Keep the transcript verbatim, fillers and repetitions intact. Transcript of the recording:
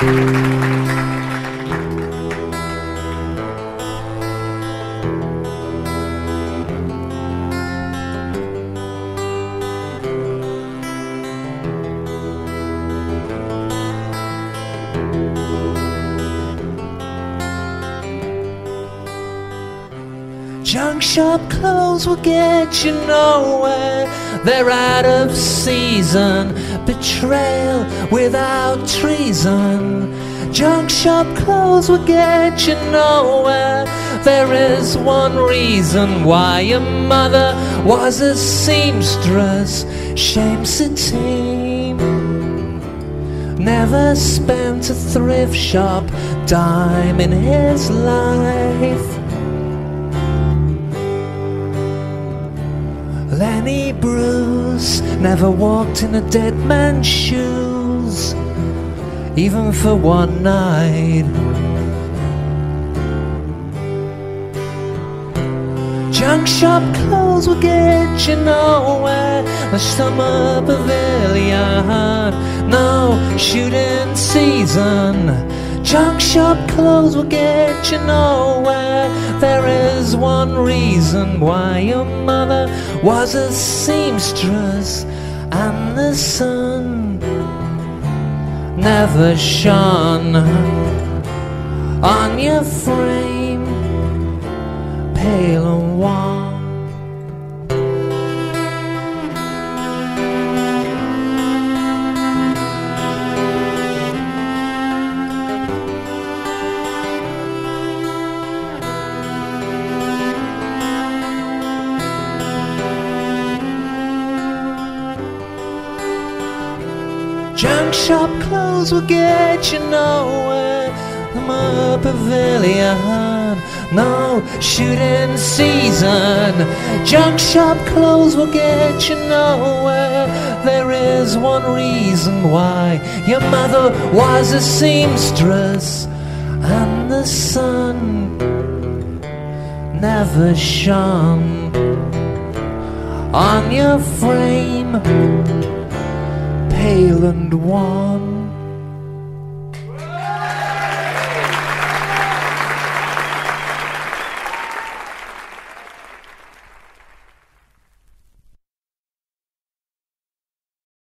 Junk shop clothes will get you nowhere. They're out of season. Betrayal without treason. Junk shop clothes will get you nowhere. There is one reason why your mother was a seamstress. Shame-Sitting never spent a thrift shop dime in his life. Lenny Bruce never walked in a dead man's shoes, even for one night. Junk shop clothes will get you nowhere. The summer pavilion, no shooting season. Junk shop clothes will get you nowhere. There is one reason why your mother was a seamstress, and the sun never shone on your frame, pale and wan. Junk shop clothes will get you nowhere. The pavilion, no shooting season. Junk shop clothes will get you nowhere. There is one reason why your mother was a seamstress, and the sun never shone on your frame, pale and wan.